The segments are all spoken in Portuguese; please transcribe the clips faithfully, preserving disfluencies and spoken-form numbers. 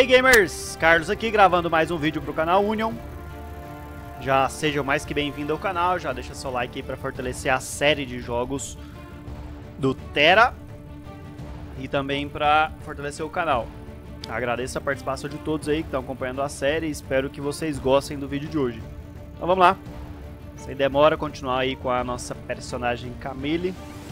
aí, gamers! Carlos aqui, gravando mais um vídeo pro canal Union. Já seja mais que bem-vindo ao canal, já deixa seu like aí pra fortalecer a série de jogos do Tera e também pra fortalecer o canal. Agradeço a participação de todos aí que estão acompanhando a série e espero que vocês gostem do vídeo de hoje. Então vamos lá, sem demora, continuar aí com a nossa personagem Camille.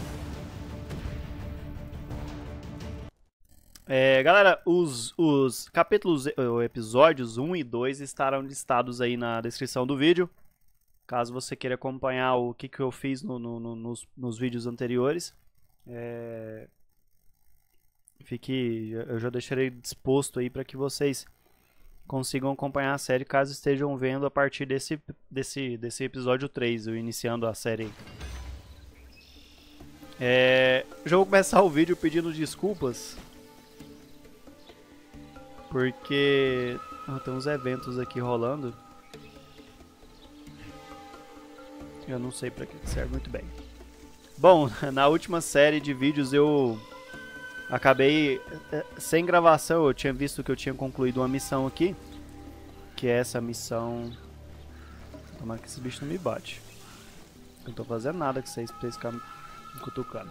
É, galera, os, os capítulos, ou episódios um e dois estarão listados aí na descrição do vídeo. Caso você queira acompanhar o que, que eu fiz no, no, no, nos, nos vídeos anteriores. É, fique, eu já deixarei disposto aí para que vocês consigam acompanhar a série caso estejam vendo a partir desse, desse, desse episódio três, eu iniciando a série. É, já vou começar o vídeo pedindo desculpas. Porque ah, tem uns eventos aqui rolando. Eu não sei pra que serve muito bem. Bom, na última série de vídeos eu acabei sem gravação. Eu tinha visto que eu tinha concluído uma missão aqui, que é essa missão. Tomara que esse bicho não me bate. Eu não tô fazendo nada com vocês pra vocês ficarem me cutucando.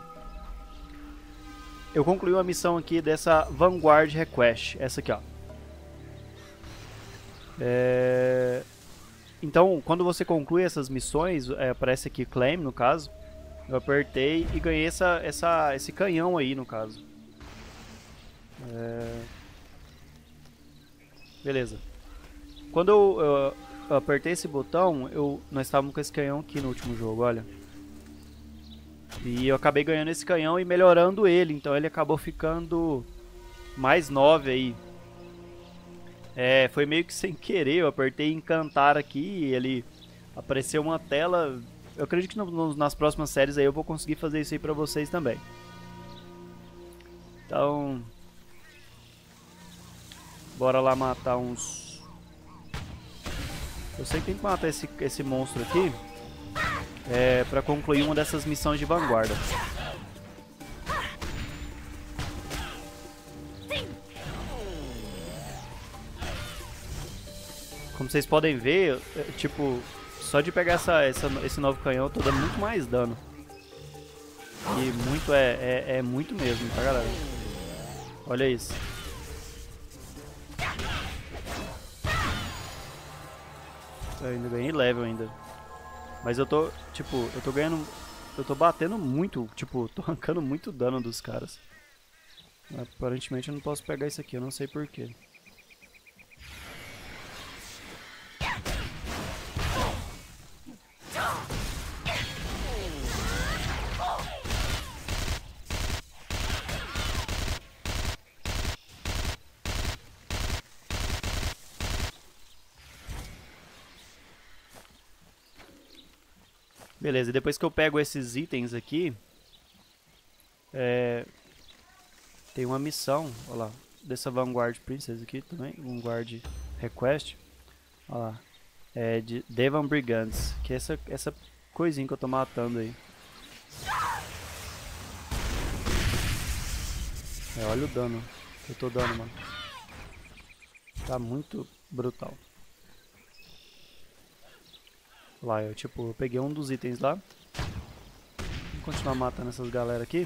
Eu concluí uma missão aqui dessa Vanguard Request. Essa aqui, ó. É... Então, quando você conclui essas missões, é, aparece aqui Claim, no caso. Eu apertei e ganhei essa, essa, esse canhão aí, no caso. É... Beleza. Quando eu, eu, eu apertei esse botão, eu, nós estávamos com esse canhão aqui no último jogo, olha. E eu acabei ganhando esse canhão e melhorando ele, então ele acabou ficando mais nove aí. É, foi meio que sem querer, eu apertei encantar aqui e ele apareceu uma tela. Eu acredito que no, no, nas próximas séries aí eu vou conseguir fazer isso aí pra vocês também. Então, bora lá matar uns. Eu sei que tem que matar esse, esse monstro aqui é, pra concluir uma dessas missões de vanguarda. Como vocês podem ver, tipo, só de pegar essa, essa, esse novo canhão eu tô dando muito mais dano. E muito é, é, é muito mesmo, tá, galera? Olha isso. Eu ainda ganhei level ainda. Mas eu tô, tipo, eu tô ganhando, eu tô batendo muito, tipo, tô arrancando muito dano dos caras. Aparentemente eu não posso pegar isso aqui, eu não sei porquê. Beleza, e depois que eu pego esses itens aqui, é, tem uma missão, olha lá, dessa Vanguard Princess aqui também, Vanguard Request, olha lá, é de Devan Brigands, que é essa, essa coisinha que eu tô matando aí. É, olha o dano que eu tô dando, mano. Tá muito brutal. Lá, eu tipo, eu peguei um dos itens lá. Vamos continuar matando essas galera aqui.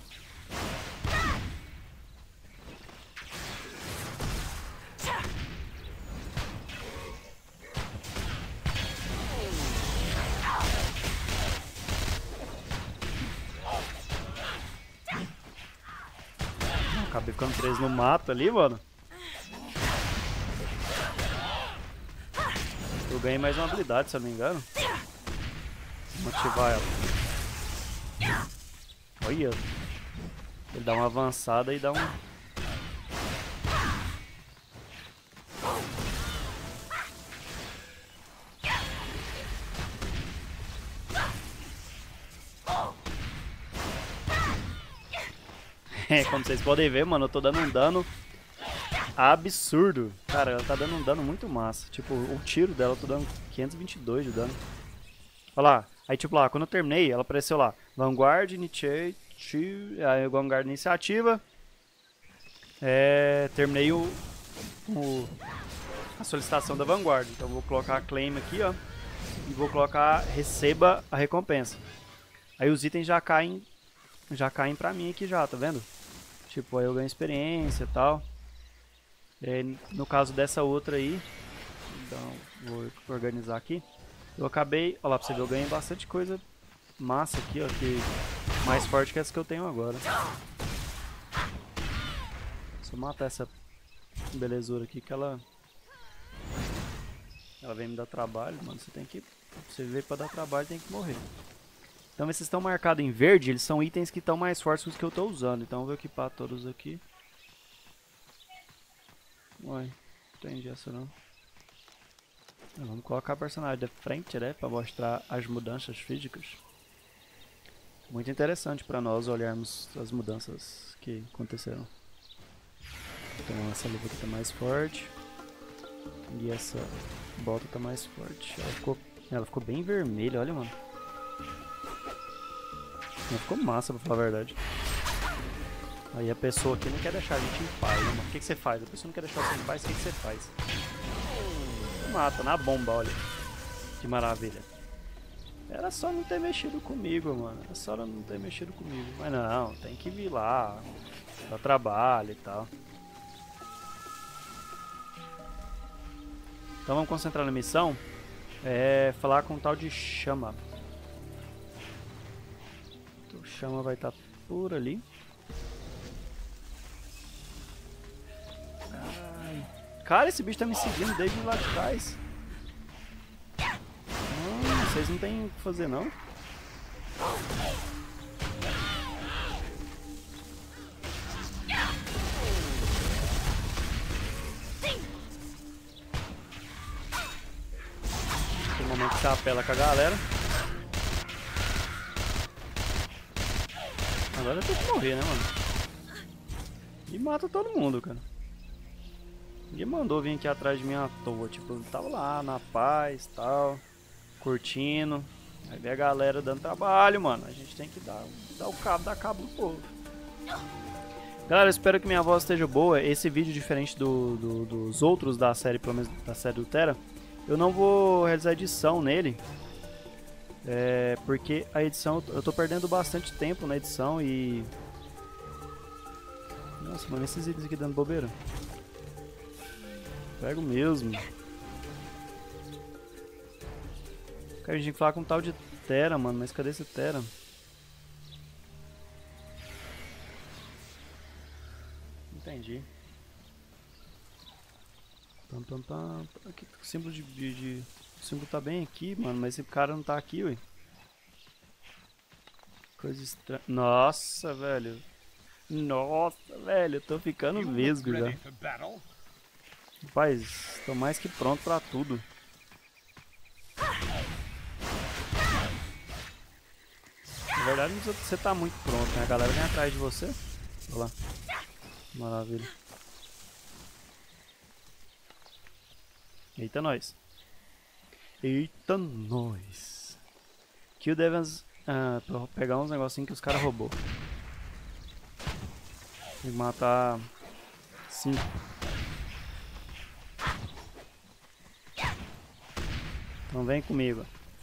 Acabei ficando preso no mato ali, mano. Eu ganhei mais uma habilidade, se eu não me engano. Vamos ativar ela. Olha. Ele dá uma avançada e dá um... É, como vocês podem ver, mano, eu tô dando um dano absurdo. Cara, ela tá dando um dano muito massa. Tipo, o tiro dela eu tô dando quinhentos e vinte e dois de dano. Olha lá. Aí, tipo, lá, quando eu terminei, ela apareceu lá. Vanguard Initiative. Aí, Vanguard Iniciativa. É, terminei o, o, a solicitação da vanguarda. Então eu vou colocar a claim aqui, ó. E vou colocar receba a recompensa. Aí os itens já caem, já caem pra mim aqui já, tá vendo? Tipo, aí eu ganho experiência e tal. E aí, no caso dessa outra aí, então vou organizar aqui. Eu acabei, olha lá pra você ver, eu ganhei bastante coisa massa aqui, ó, que mais forte que essa que eu tenho agora. Só matar essa belezura aqui que ela ela vem me dar trabalho, mano. Você tem que, você veio pra dar trabalho, tem que morrer. Então esses estão marcados em verde, eles são itens que estão mais fortes que os que eu tô usando. Então eu vou equipar todos aqui. Uai, não entendi essa não. Vamos colocar o personagem de frente, né, para mostrar as mudanças físicas. Muito interessante para nós olharmos as mudanças que aconteceram. Então essa luva aqui tá mais forte. E essa bota tá mais forte. Ela ficou, ela ficou bem vermelha, olha, mano. Ela ficou massa, pra falar a verdade. Aí a pessoa aqui não quer deixar a gente em paz, né, mano? O que, que você faz? A pessoa não quer deixar você em paz, o que, que você faz? Mata na bomba, olha. Que maravilha. Era só não ter mexido comigo, mano. Era só não ter mexido comigo. Mas não, tem que vir lá. Dar trabalho e tal. Então vamos concentrar na missão. É falar com o tal de Chama. O Chama vai estar por ali. Ai. Cara, esse bicho tá me seguindo desde lá de trás. Não, vocês não tem o que fazer não. Tem um momento que você apela com a galera. Agora eu tenho que morrer, né, mano? E mata todo mundo, cara. Ninguém mandou vir aqui atrás de mim à toa. Tipo, eu tava lá na paz e tal, curtindo. Aí vem a galera dando trabalho, mano. A gente tem que dar, dar o cabo, dar cabo do povo. Galera, eu espero que minha voz esteja boa. Esse vídeo, diferente do, do, dos outros da série, pelo menos da série do Terra, eu não vou realizar edição nele. É, porque a edição, eu tô perdendo bastante tempo na edição e... Nossa, mano, esses itens aqui dando bobeira. Pego mesmo. Cara, a gente tem que falar com um tal de Terra, mano, mas cadê esse Terra? Entendi. Pam, pam, pam. Aqui, o símbolo de, de, de... O símbolo tá bem aqui, mano, mas esse cara não tá aqui, ué. Coisa estranha. Nossa, velho. Nossa, velho, eu tô ficando vesgo já. Rapaz, tô mais que pronto pra tudo. Na verdade, você tá muito pronto, né? A galera vem atrás de você. Olha lá. Maravilha. Eita, nós. Eita, nós. Kill Devans. Ah, pra pegar uns negocinhos que os caras roubou. Tem que matar cinco. Então vem comigo.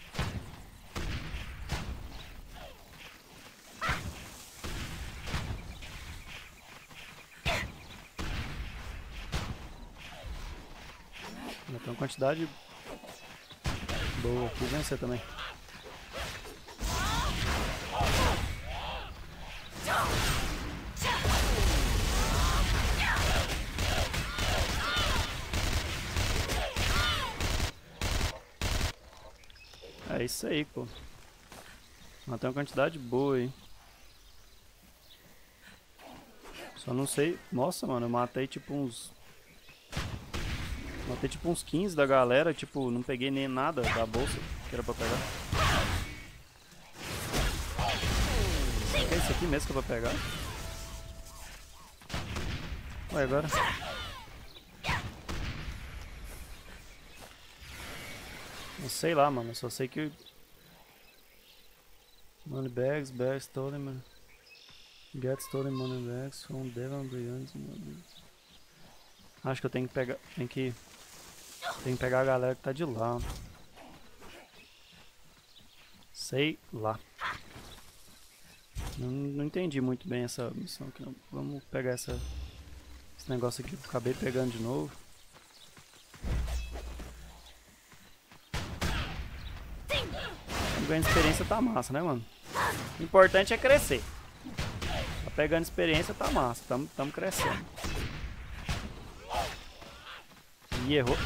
Já tem uma quantidade boa aqui. Vem você também. É isso aí, pô. Matei uma quantidade boa aí. Só não sei... Nossa, mano, eu matei tipo uns... Matei tipo uns quinze da galera, tipo, não peguei nem nada da bolsa que era pra pegar. É isso aqui mesmo que é pra pegar? Ué, agora? Não sei lá, mano, eu só sei que... Money bags, bags stolen, mano. Get stolen money bags from Devon Beyond. Acho que eu tenho que pegar. Tem que. Tem que pegar a galera que tá de lá. Sei lá. Não, não entendi muito bem essa missão aqui não. Vamos pegar essa, esse negócio aqui que eu acabei pegando de novo. Ganhando experiência tá massa, né, mano? O importante é crescer. Tá pegando experiência tá massa. Tamo, tamo crescendo. Ih, errou.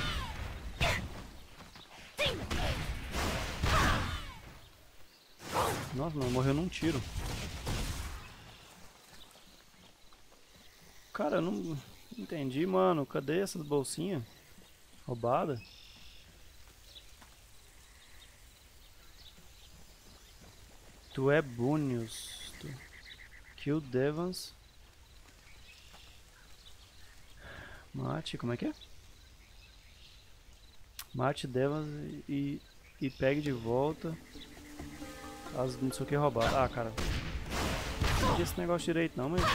Nossa, mano, morreu num tiro. Cara, eu não entendi, mano. Cadê essas bolsinhas? Roubada? Tu é Bunius. Tu... Kill Devans. Mate, como é que é? Mate Devans e, e pegue de volta as não sei o que roubar. Ah, cara. Não entendi esse negócio direito não, mas...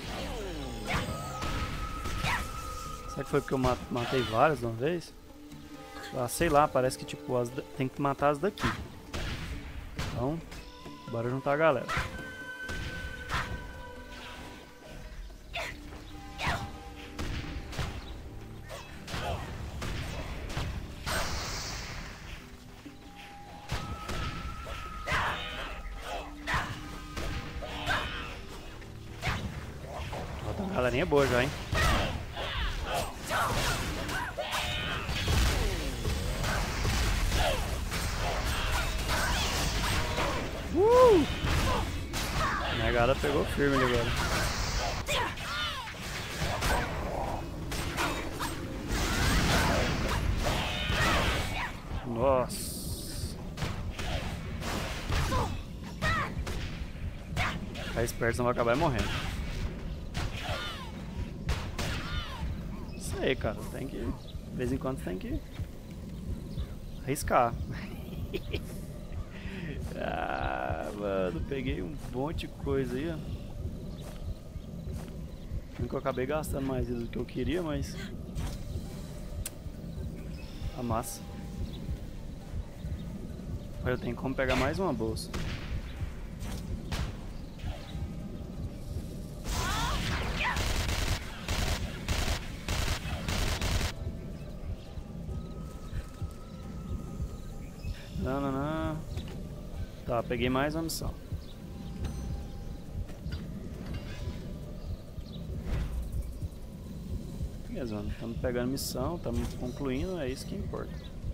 Será que foi porque eu matei várias de uma vez? Ah, sei lá, parece que tipo, as da... tem que matar as daqui. Então, bora juntar a galera. Ó, tem uma galerinha boa já, hein? Uh! A negada pegou firme ali agora. Nossa. Ficar esperto, senão vai acabar morrendo. Isso aí, cara. Tem que... De vez em quando tem que... arriscar. Ah, mano, peguei um monte de coisa aí, ó. Nunca eu acabei gastando mais do que eu queria, mas... a massa. Olha, eu tenho como pegar mais uma bolsa. Não, não, não. Tá, peguei mais uma missão. Mesmo, mano. Estamos pegando missão, estamos concluindo, é isso que importa.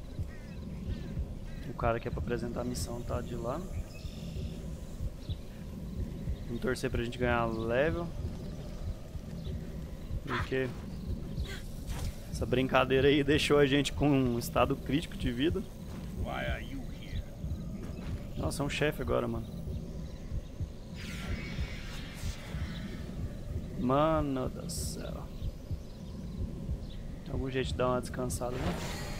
O cara que é pra apresentar a missão tá de lá. Vamos torcer pra gente ganhar level. Porque essa brincadeira aí deixou a gente com um estado crítico de vida. Nossa, é um chefe agora, mano. Mano do céu. Tem algum jeito de dar uma descansada, né?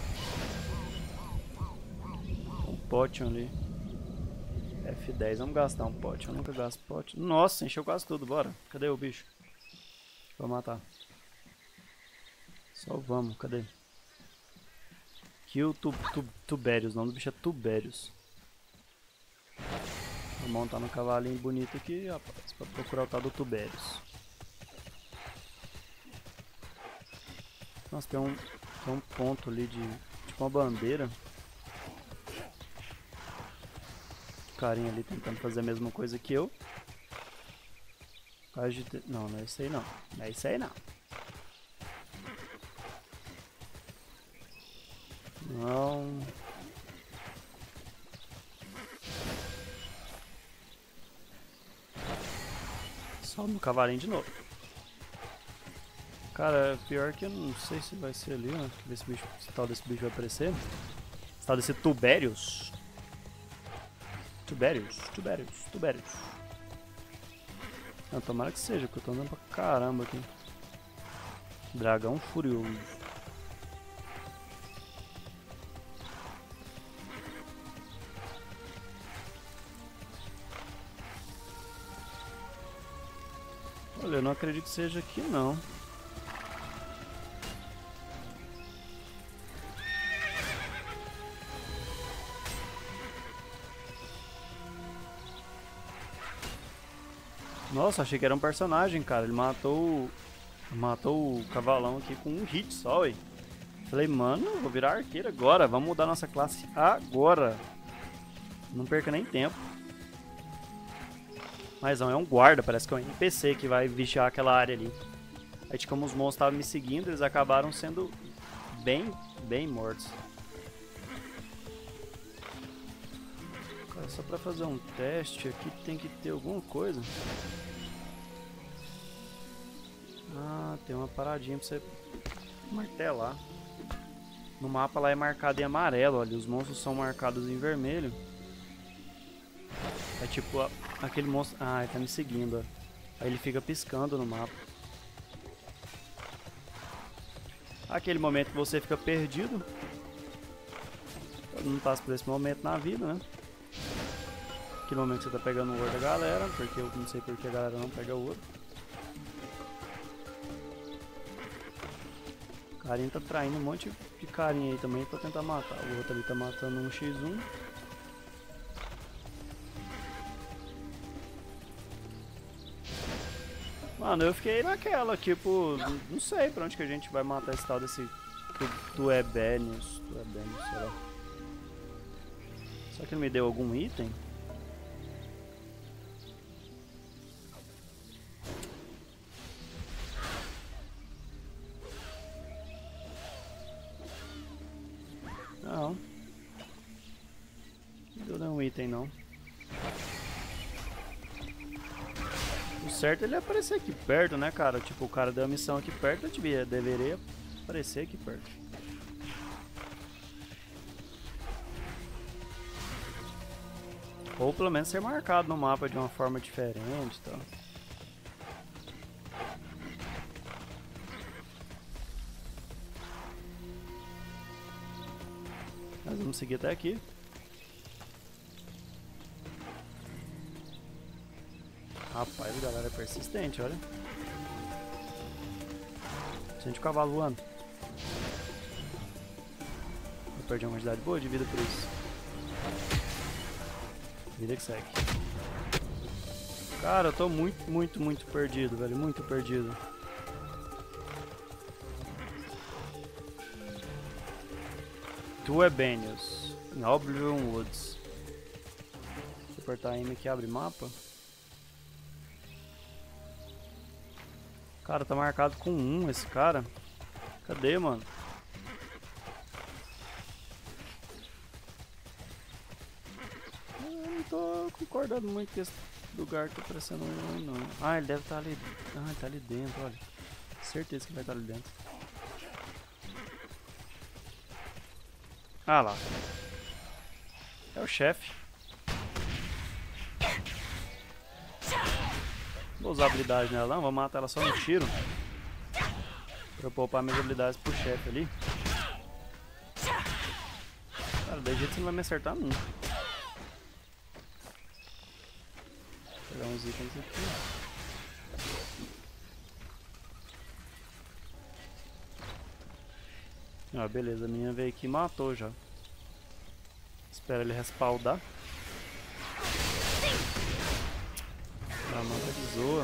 Um potion ali. F dez, vamos gastar um potion. Eu nunca gasto potion. Nossa, encheu quase tudo, bora. Cadê o bicho? Vou matar. Só vamos, cadê? Kill tu, tu, Tubérios, o nome do bicho é Tubérios. Vou montar no cavalinho bonito aqui, rapaz, pra procurar o tal do Tubérios. Nossa, tem um, tem um ponto ali de... tipo uma bandeira. O carinha ali tentando fazer a mesma coisa que eu. Agite... Não, não é isso aí não. Não é isso aí não. Não... Sobe no cavalinho de novo. Cara, pior que eu não sei se vai ser ali, né? Ver se, bicho, se tal desse bicho vai aparecer. Se tal desse Tubérios. Tubérios, Tubérios, Tubérios. Não, tomara que seja, porque eu tô andando pra caramba aqui. Dragão furioso. Olha, eu não acredito que seja aqui não. Nossa, achei que era um personagem, cara. Ele matou, matou o cavalão aqui com um hit só, ué. Falei, mano, vou virar arqueiro agora. Vamos mudar nossa classe agora. Não perca nem tempo. Mas não, é um guarda, parece que é um N P C que vai vigiar aquela área ali. Aí, como os monstros estavam me seguindo, eles acabaram sendo bem, bem mortos. Cara, só pra fazer um teste aqui tem que ter alguma coisa. Ah, tem uma paradinha pra você martelar. No mapa lá é marcado em amarelo, olha, os monstros são marcados em vermelho. É tipo a, aquele monstro... Ah, ele tá me seguindo, ó. Aí ele fica piscando no mapa. Aquele momento que você fica perdido. Todo mundo passa por esse momento na vida, né? Aquele momento que você tá pegando o ouro da galera, porque eu não sei porque a galera não pega o ouro. O carinha tá traindo um monte de carinha aí também pra tentar matar. O outro ali tá matando um xis um. Mano, eu fiquei naquela, tipo, não sei pra onde que a gente vai matar esse tal desse Tuebenius, Tuebenius, sei lá. Será que ele me deu algum item? Não. Não deu nenhum item, não. O certo é ele aparecer aqui perto, né, cara? Tipo, o cara deu a missão aqui perto, eu devia, deveria aparecer aqui perto. Ou pelo menos ser marcado no mapa de uma forma diferente e tal. Mas vamos seguir até aqui. Rapaz, a galera é persistente, olha. Sente o cavalo voando. Eu perdi uma quantidade boa de vida por isso. Vida que segue. Cara, eu tô muito, muito, muito perdido, velho. Muito perdido. Tuebenius, em Oblivion Woods. Vou apertar M que abre mapa. Cara, tá marcado com um esse cara. Cadê, mano? Eu não tô concordando muito com esse lugar que tá parecendo um, não. Ah, ele deve estar ali. Ah, ele tá ali dentro, olha. Certeza que vai estar ali dentro. Ah lá. É o chefe. Vou usar habilidade nela não, vou matar ela só no tiro. Pra eu poupar minhas habilidades pro chefe ali. Cara, de jeito você não vai me acertar nunca. Vou pegar uns itens aqui. Ah, beleza, a minha veio aqui e matou já. Espera ele respaldar. Ah, mano, tá de zoa.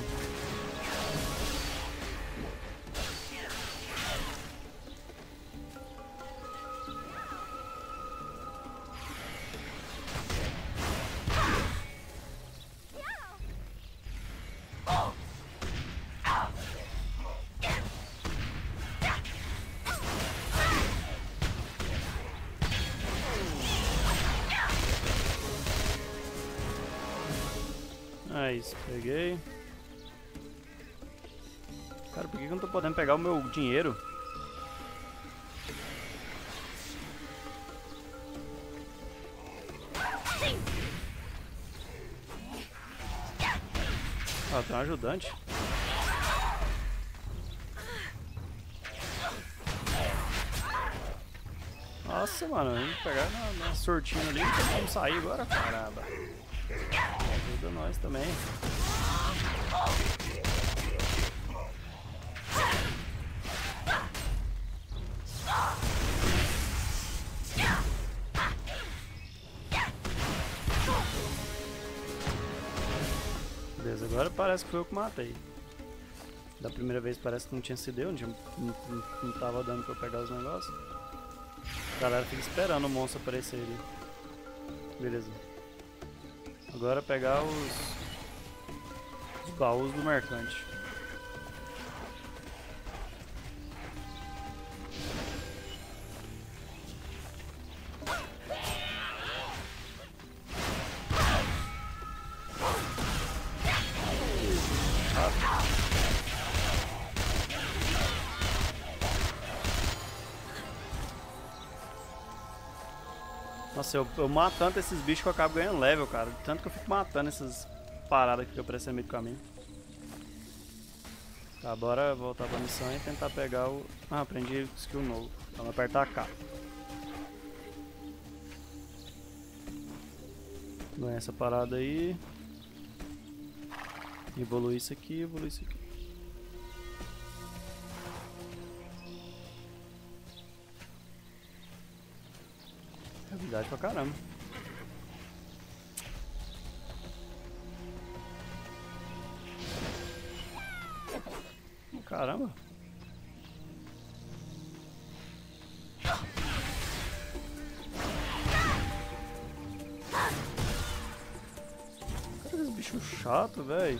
É isso, peguei. Cara, por que eu não tô podendo pegar o meu dinheiro? Ah, tem um ajudante. Nossa, mano, a gente pegar na, na sortinha ali, não tem como sair agora, caramba. Ajuda nós também. Beleza, agora parece que foi eu que matei. Da primeira vez parece que não tinha sido eu, não, tinha, não, não, não tava dando pra eu pegar os negócios. A galera fica esperando o monstro aparecer ali. Beleza. Agora pegar os, os baús do mercante. Nossa, eu, eu mato tanto esses bichos que eu acabo ganhando level, cara. Tanto que eu fico matando essas paradas que aparecem no meio do caminho. Tá, bora voltar pra missão e tentar pegar o... Ah, aprendi skill novo. Vamos apertar K. Ganha essa parada aí. Evoluir isso aqui, evoluir isso aqui. Habilidade pra caramba. Caramba. Cara, esse bicho chato, velho.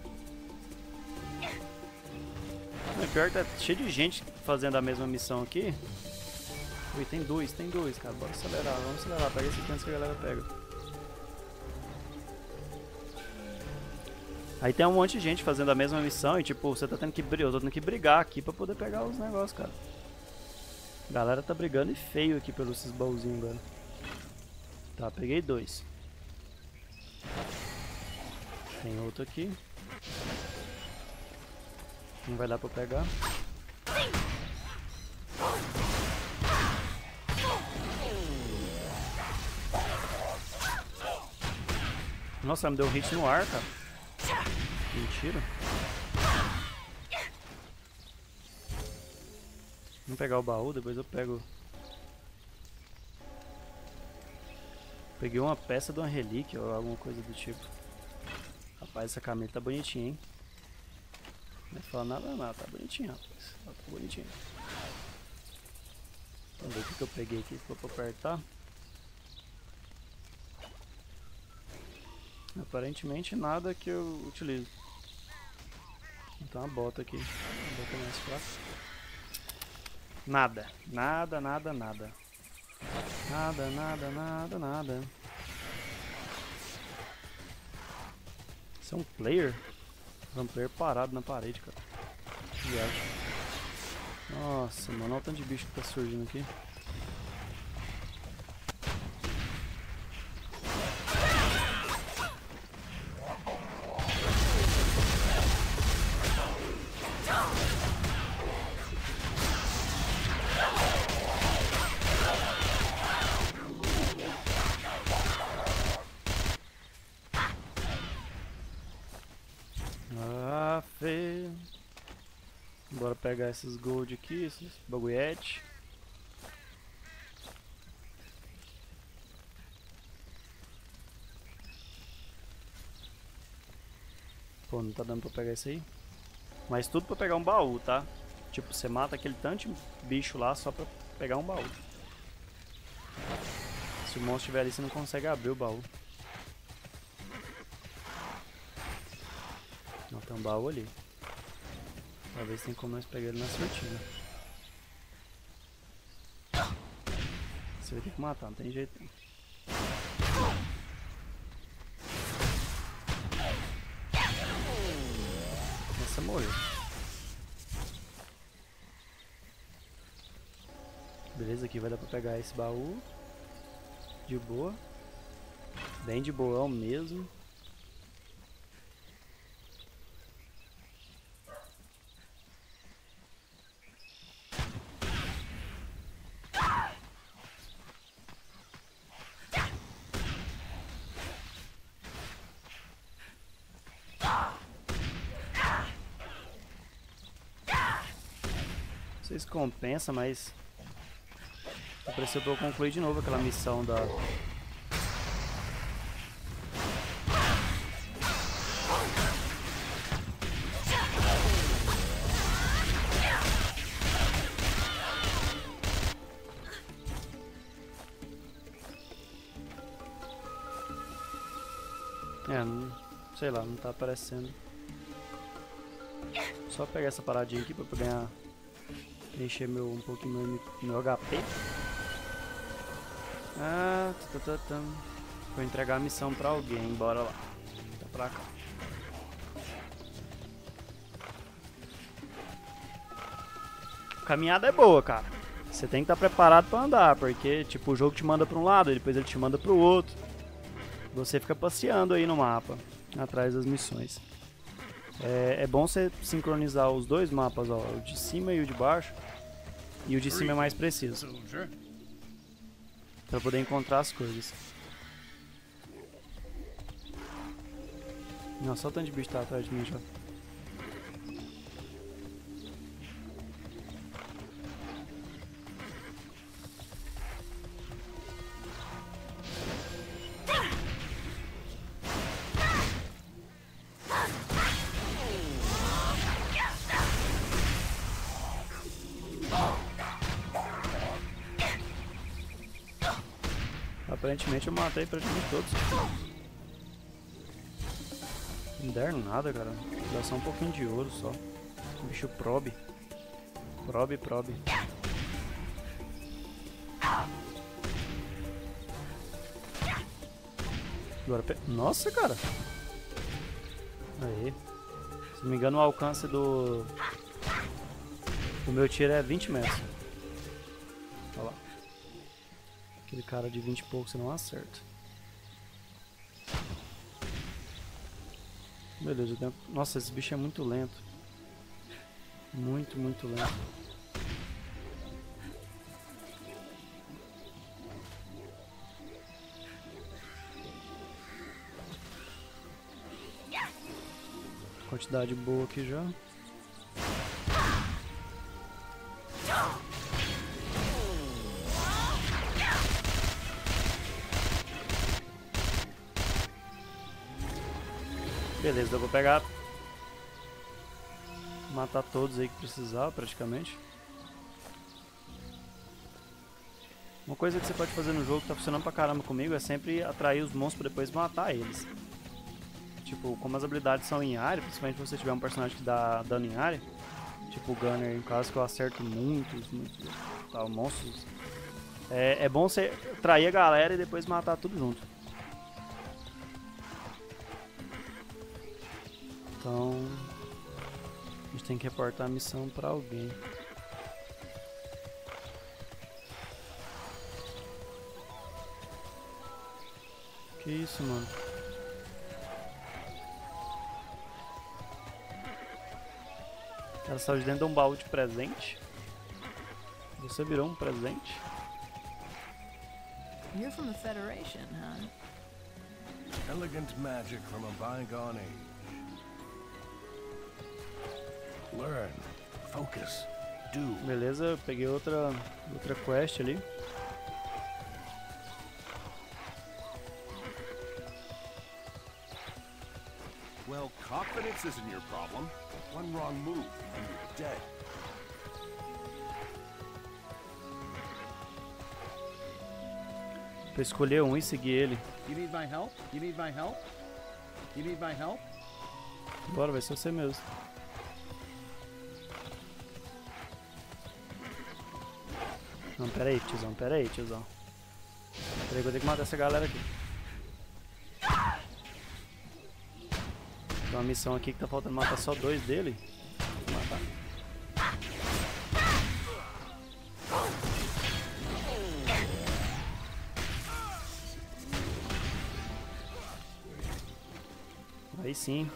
É pior que tá cheio de gente fazendo a mesma missão aqui. Ui, tem dois, tem dois, cara. Bora acelerar, vamos acelerar. Pega esse aqui antes que a galera pega. Aí tem um monte de gente fazendo a mesma missão e tipo, você tá tendo que brigar, eu tô tendo que brigar aqui pra poder pegar os negócios, cara. A galera tá brigando e feio aqui pelos esses baúzinhos agora. Tá, peguei dois. Tem outro aqui. Não vai dar pra pegar. Nossa, me deu um hit no ar, cara. Mentira. Vamos pegar o baú, depois eu pego. Peguei uma peça de uma relíquia ou alguma coisa do tipo. Rapaz, essa camisa tá bonitinha, hein? Não fala nada, nada, tá bonitinha, rapaz. Tá bonitinha. Vamos ver o que eu peguei aqui, se for pra apertar. Aparentemente nada que eu utilizo. Então a bota aqui. A bota mais fraca. Nada. Nada, nada, nada. Nada, nada, nada, nada. Isso é um player? É um player parado na parede, cara. Que viagem. Nossa, mano, olha o tanto de bicho que tá surgindo aqui. Ah, feio. Bora pegar esses gold aqui, esses bagulhete. Pô, não tá dando pra pegar isso aí. Mas tudo pra pegar um baú, tá? Tipo, você mata aquele tanto de bicho lá só pra pegar um baú. Se o monstro estiver ali, você não consegue abrir o baú. Não, tem um baú ali. Talvez tem como nós pegar ele na sortida. Você vai ter que matar, não tem jeito. Essa morreu. Beleza, aqui vai dar pra pegar esse baú. De boa. Bem de boão mesmo. Não sei se compensa, mas apareceu pra eu concluir de novo aquela missão da... É, não, sei lá, não tá aparecendo. Só pegar essa paradinha aqui pra eu ganhar. Encher meu, um pouquinho meu, meu H P. Ah, tá, tá, tá. Vou entregar a missão pra alguém, bora lá. Tá pra cá. Caminhada é boa, cara. Você tem que estar preparado pra andar, porque tipo, o jogo te manda pra um lado, depois ele te manda pro outro. Você fica passeando aí no mapa, atrás das missões. É, é bom você sincronizar os dois mapas, ó, o de cima e o de baixo. E o de cima é mais preciso. Pra poder encontrar as coisas. Nossa, só o tanto de bicho tá atrás de mim já. Aparentemente eu matei praticamente todos. Não deram nada, cara. Dá só um pouquinho de ouro só. O bicho probe. Probe, probe. Agora, pe... Nossa, cara. Aí. Se não me engano, o alcance do... O meu tiro é vinte metros. Olha lá. Aquele cara de vinte e pouco você não acerta. Beleza, eu tenho... Nossa, esse bicho é muito lento. Muito, muito lento. Quantidade boa aqui já. Beleza, eu vou pegar, matar todos aí que precisar, praticamente. Uma coisa que você pode fazer no jogo que tá funcionando pra caramba comigo é sempre atrair os monstros pra depois matar eles. Tipo, como as habilidades são em área, principalmente se você tiver um personagem que dá dano em área, tipo o Gunner, em caso que eu acerto muitos, muitos tal, monstros, é, é bom você atrair a galera e depois matar tudo junto. Então, a gente tem que reportar a missão pra alguém. Que isso, mano? O cara saiu de dentro de um baú de presente. Você virou um presente. You're from the Federation, huh? Elegant magic from a bygone age. Learn, focus, do. Beleza, eu peguei outra, outra quest ali. Well, confidence isn't your problem. One wrong move and you're dead. Pra escolher um e seguir ele. You need my help? You need my help? You need my help? Bora, vai ser você mesmo. Não, pera aí, tiozão, pera aí, tiozão. Pera aí que eu tenho que matar essa galera aqui. Tem uma missão aqui que tá faltando matar só dois dele. Vou matar. Aí sim.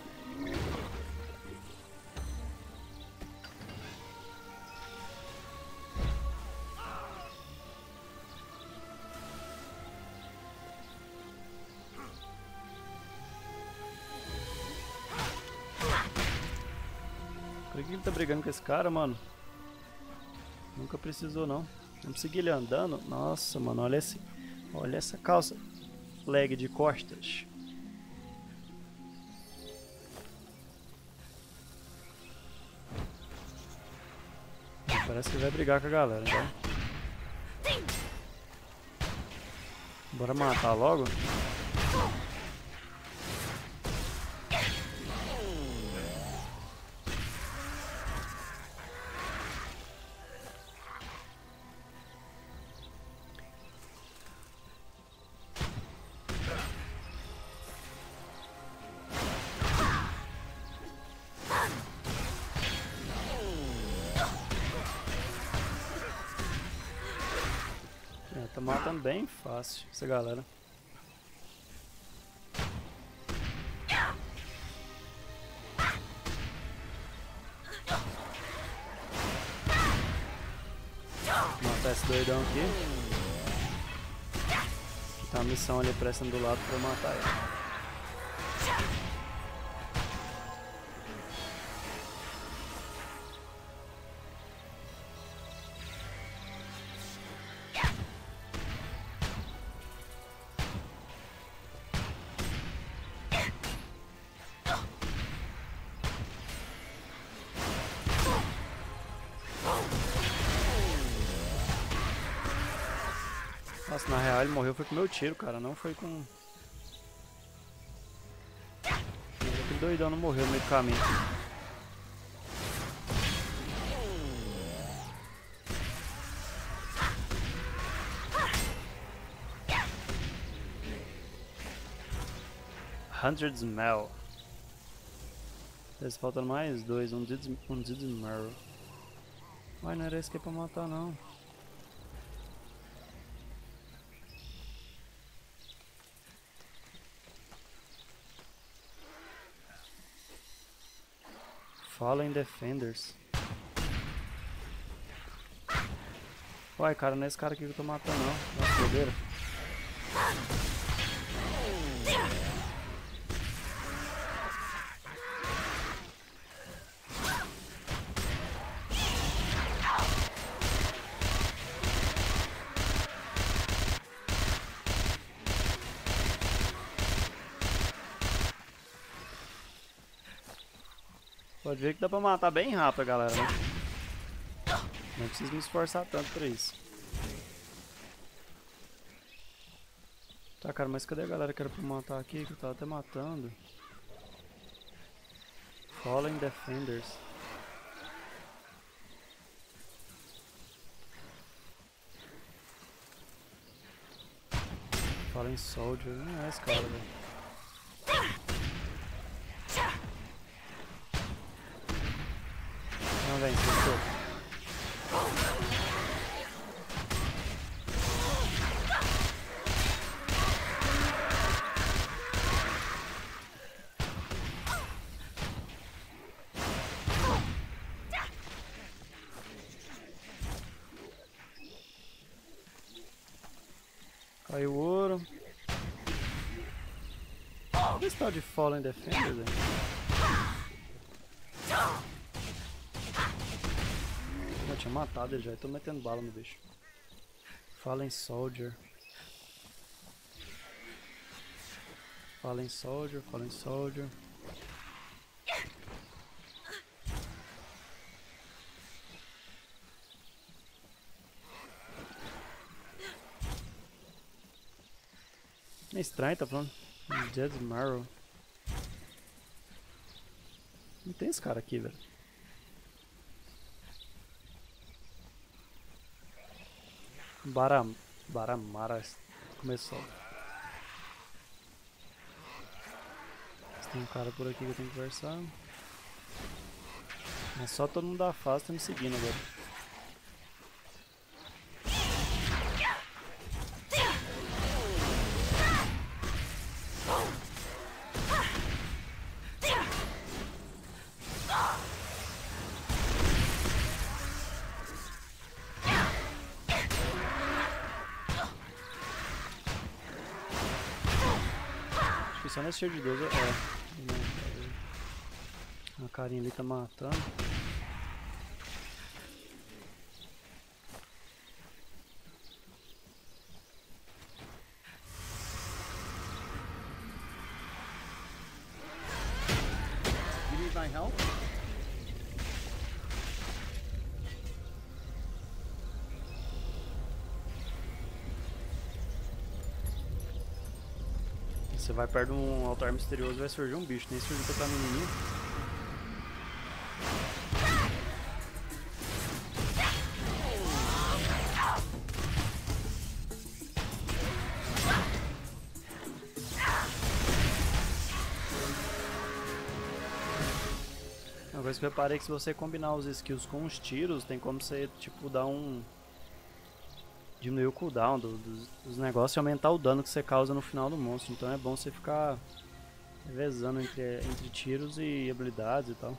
Por que ele tá brigando com esse cara, mano? Nunca precisou, não. Vamos seguir ele andando. Nossa, mano, olha esse, olha essa calça leg de costas. Parece que vai brigar com a galera, então. Bora matar logo. É, tá matando bem fácil essa galera. Matar esse doidão aqui. Tá a missão ali aparecendo do lado pra eu matar ele. Nossa, na real ele morreu foi com meu tiro, cara, não foi com... Aquele doidão não morreu no meio do caminho. Hundreds Mel. Eles faltam mais dois, um Did um Did Mel. Ai, não era esse que é pra matar não. Fallen Defenders. Uai, cara, não é esse cara aqui que eu tô matando não. Nossa, bobeira. Pode ver que dá pra matar bem rápido, galera, né? Não preciso me esforçar tanto pra isso. Tá, cara, mas cadê a galera que era pra matar aqui? Que eu tava até matando. Fallen Defenders. Fallen Soldier. Não é esse cara, velho. Não, vem, fechou. Caiu o ouro. Cadê esse tal de Fallen Defender, velho? Eu tinha matado ele já, eu tô metendo bala no bicho. Fallen Soldier. Fallen Soldier, Fallen Soldier. É estranho, tá falando? Dead Marrow. Não tem esse cara aqui, velho. Baram... Baramara começou. Tem um cara por aqui que eu tenho que conversar. É só todo mundo da fase tá me seguindo agora. Só nesse cheio de doze, é. A carinha ali tá matando. You need my help? Você vai perto de um altar misterioso e vai surgir um bicho, nem surgiu pra estar menininho. Uma coisa que eu reparei é que se você combinar os skills com os tiros, tem como você, tipo, dar um... diminuir o cooldown do, dos, dos negócios e aumentar o dano que você causa no final do monstro. Então é bom você ficar revezando entre, entre tiros e habilidades e tal.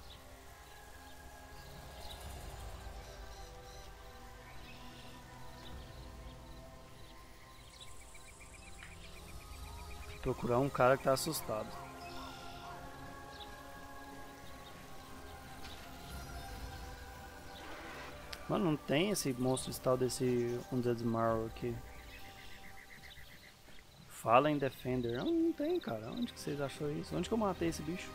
Procurar um cara que tá assustado. Mano, não tem esse monstro tal desse Undead Marrow aqui. Fallen Defender. Não, não tem, cara. Onde que vocês achou isso? Onde que eu matei esse bicho?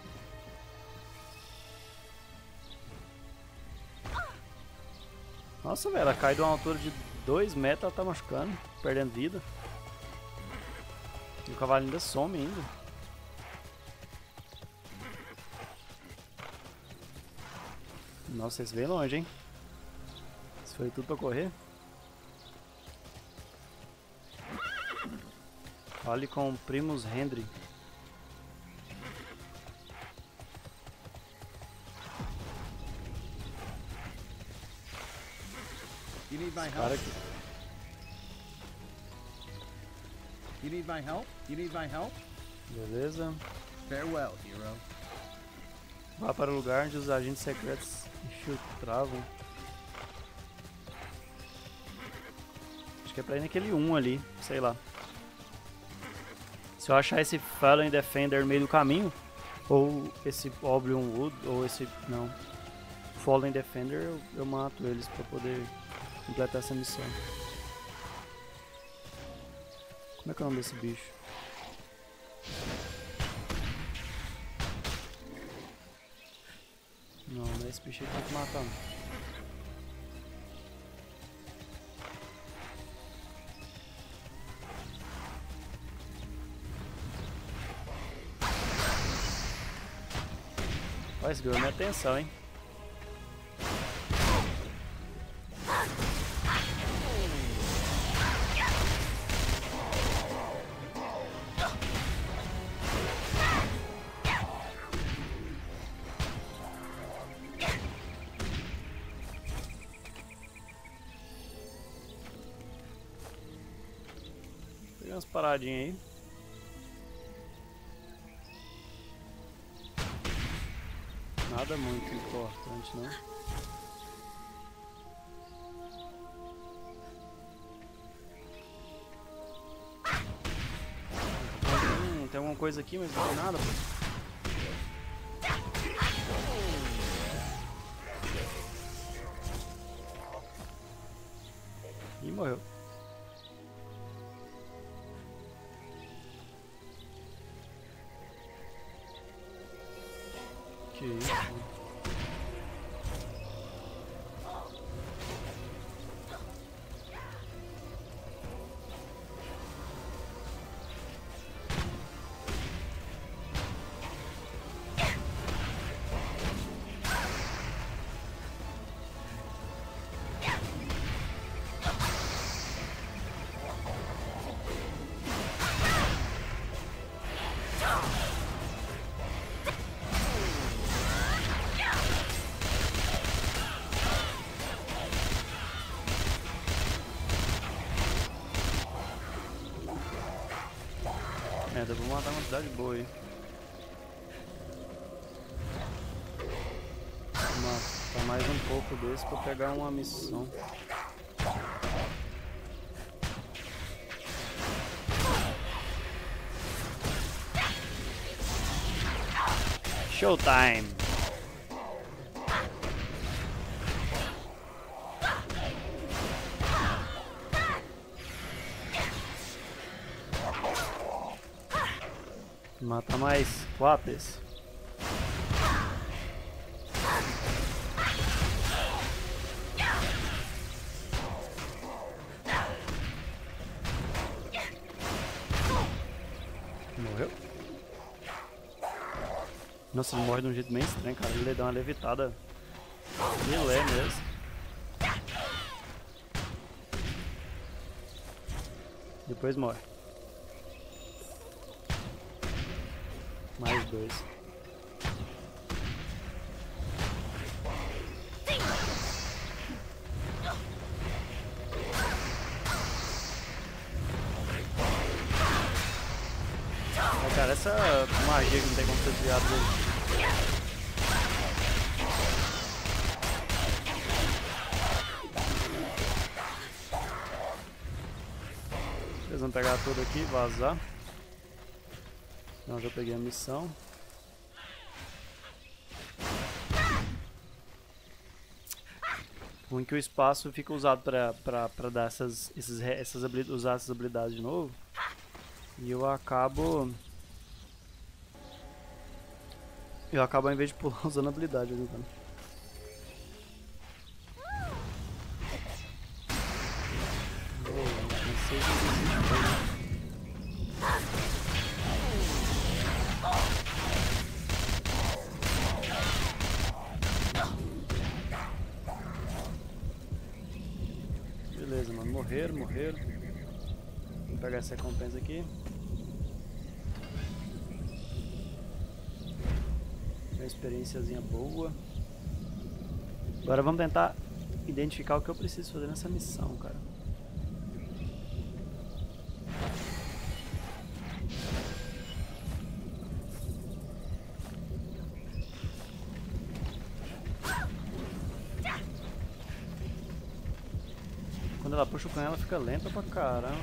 Nossa, velho, ela cai de uma altura de dois metros, ela tá machucando, perdendo vida. E o cavalo ainda some ainda. Nossa, vocês veem longe, hein? Isso foi tudo pra correr. Fale com Primus Hendry. You need my Cara help? aqui. You need my help? You need my help? Beleza. Farewell, hero. Vá para o lugar onde os agentes secretos infiltravam. Acho que é pra ir naquele um ali, sei lá. Se eu achar esse Fallen Defender no meio do caminho, ou esse Oblivion Wood, ou esse... não. Fallen Defender, eu, eu mato eles pra poder completar essa missão. Como é que é o nome desse bicho? Não, não é esse bicho aí que tem que matar. Não. Ó, esse ganhou minha atenção, hein? Peguei umas paradinhas aí. Nada muito importante, não. Hum, tem alguma coisa aqui, mas não tem nada, pô. Ih, morreu. Que isso? É, deu pra matar uma quantidade boa aí. Vou matar mais um pouco desse pra pegar uma missão. Showtime! Mata mais quatro desse. Morreu? Nossa, ele morre de um jeito meio estranho, cara. Ele dá uma levitada de lé mesmo. Depois morre. Mais dois. Cara, essa magia que não tem como ser desviado dele. Eles vão pegar tudo aqui e vazar. Não, já peguei a missão. Ruim que o espaço fica usado pra, pra, pra dar essas, esses, essas habilidades, usar essas habilidades de novo. E eu acabo... Eu acabo ao invés de pular usando habilidade. Então. Oh, não sei se beleza, mano. Morreram, morreram. Vou pegar essa recompensa aqui. Uma experiênciazinha boa. Agora vamos tentar identificar o que eu preciso fazer nessa missão, cara. Quando ela puxa o canhão, ela fica lenta pra caramba.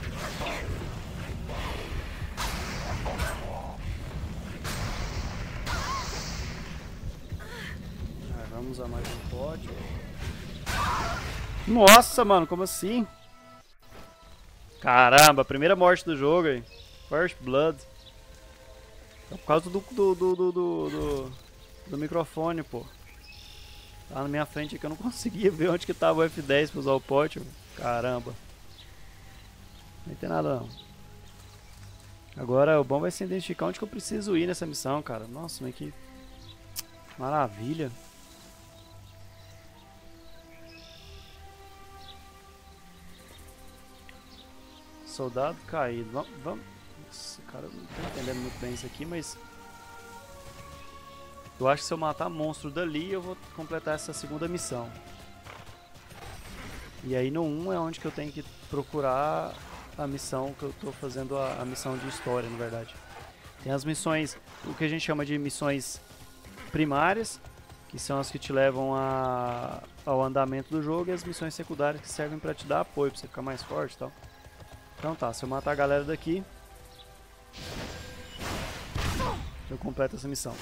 Ah, vamos usar mais um pote. Nossa, mano, como assim? Caramba, primeira morte do jogo aí. First Blood. É por causa do do, do, do, do, do, do microfone, pô. Tá na minha frente aqui, eu não conseguia ver onde que tava o F dez pra usar o pote. Caramba. Não tem nada não. Agora o bom vai ser identificar onde que eu preciso ir nessa missão, cara. Nossa, mas que maravilha. Soldado caído. Vamos, vamos. Nossa, cara, eu não tô entendendo muito bem isso aqui, mas eu acho que se eu matar monstro dali, eu vou completar essa segunda missão. E aí no um é onde que eu tenho que procurar a missão que eu tô fazendo, a, a missão de história, na verdade. Tem as missões, o que a gente chama de missões primárias, que são as que te levam a, ao andamento do jogo, e as missões secundárias que servem pra te dar apoio, pra você ficar mais forte e tal. Então tá, se eu matar a galera daqui, eu completo essa missão.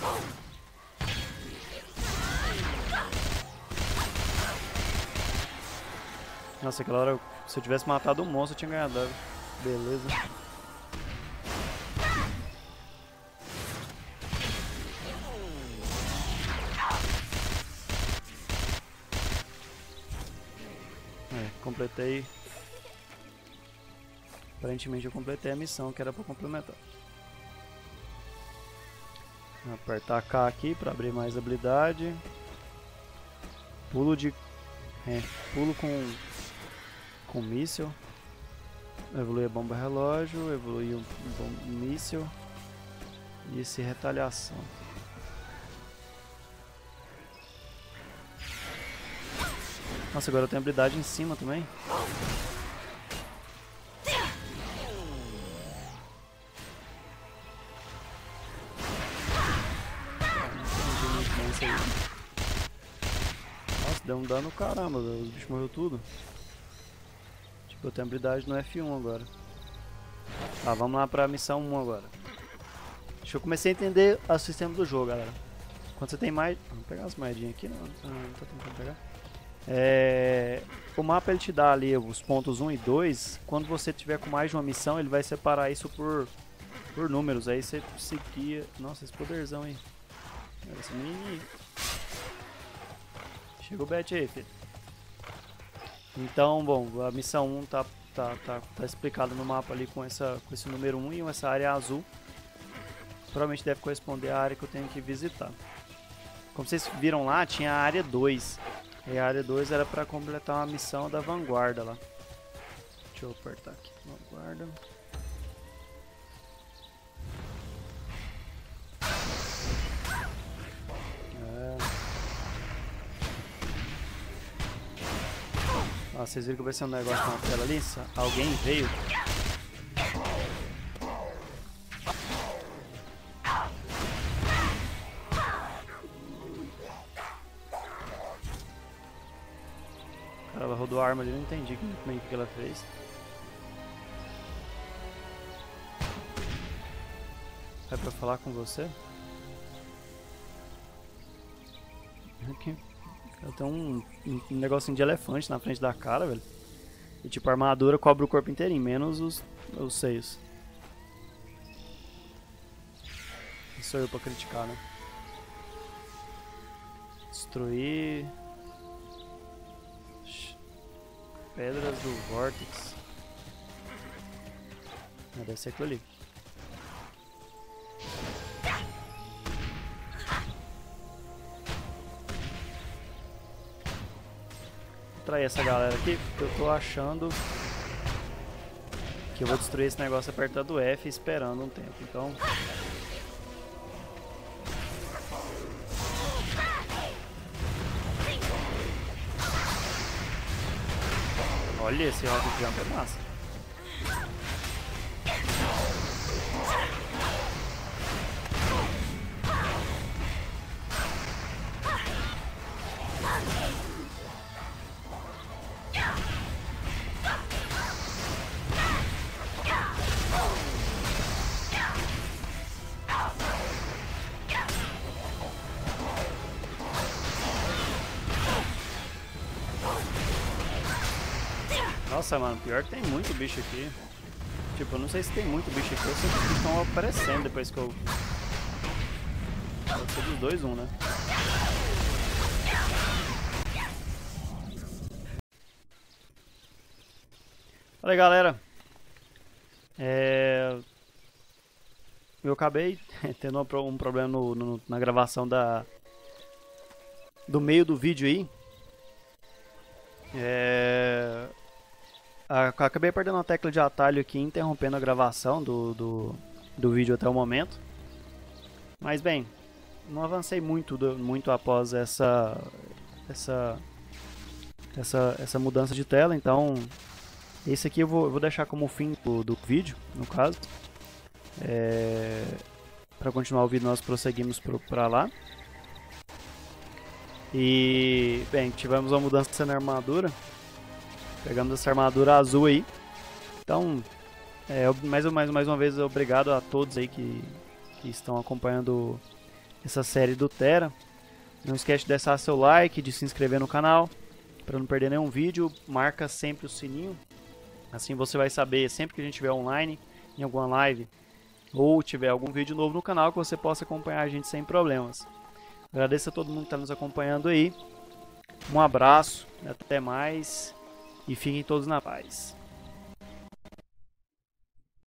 Nossa, aquela hora, se eu tivesse matado um monstro, eu tinha ganhado. Beleza. É, completei. Aparentemente eu completei a missão que era pra complementar. Vou apertar K aqui pra abrir mais habilidade. Pulo de... É, pulo com... com míssil. Evolui a bomba relógio, evolui o bom míssil. E esse retaliação. Nossa, agora eu tenho habilidade em cima também. Nossa, deu um dano caramba, velho. Os bichos morreram tudo. Tipo, eu tenho habilidade no F um agora. Tá, vamos lá pra missão um agora. Deixa eu começar a entender o sistema do jogo, galera. Quando você tem mais... Vamos pegar as moedinhas aqui, não, não, não tô tentando pegar. É... O mapa ele te dá ali os pontos um e dois. Quando você tiver com mais de uma missão, ele vai separar isso por, por números. Aí você seguia... Nossa, esse poderzão aí. Esse menininho. Chega o bet aí, filho. Então, bom, a missão um tá, tá, tá, tá explicada no mapa ali com, essa, com esse número um e essa área azul. Provavelmente deve corresponder à área que eu tenho que visitar. Como vocês viram lá, tinha a área dois. E a área dois era para completar uma missão da vanguarda lá. Deixa eu apertar aqui. Vanguarda. Ó, vocês viram que vai ser um negócio na tela ali? Alguém veio. arma ali, não entendi como é que ela fez. É pra falar com você? Aqui. Ela tem um, um negocinho de elefante na frente da cara, velho. E tipo, a armadura cobre o corpo inteirinho, menos os, os seios. Isso sou eu pra criticar, né? Destruir... Pedras do Vortex. Ah, deve ser aquilo ali. Vou trair essa galera aqui, porque eu tô achando que eu vou destruir esse negócio apertando o F esperando um tempo, então... Olha, esse rock jump é massa. Nossa, mano, pior que tem muito bicho aqui. Tipo, eu não sei se tem muito bicho aqui ou se os bichos estão aparecendo depois que eu... Pode ser dos dois, um, né? Fala aí, galera. É... Eu acabei tendo um problema no, no, na gravação da... do meio do vídeo aí. É... Acabei perdendo uma tecla de atalho aqui, interrompendo a gravação do, do, do vídeo até o momento. Mas bem, não avancei muito, do, muito após essa, essa, essa, essa mudança de tela, então esse aqui eu vou, eu vou deixar como fim do, do vídeo, no caso. É, para continuar o vídeo nós prosseguimos para lá. E, bem, tivemos uma mudança na armadura. Pegamos essa armadura azul aí. Então, é, mais, mais, mais uma vez, obrigado a todos aí que, que estão acompanhando essa série do Tera. Não esquece de deixar seu like, de se inscrever no canal, para não perder nenhum vídeo. Marca sempre o sininho. Assim você vai saber sempre que a gente estiver online, em alguma live, ou tiver algum vídeo novo no canal, que você possa acompanhar a gente sem problemas. Agradeço a todo mundo que está nos acompanhando aí. Um abraço, até mais. E fiquem todos na paz.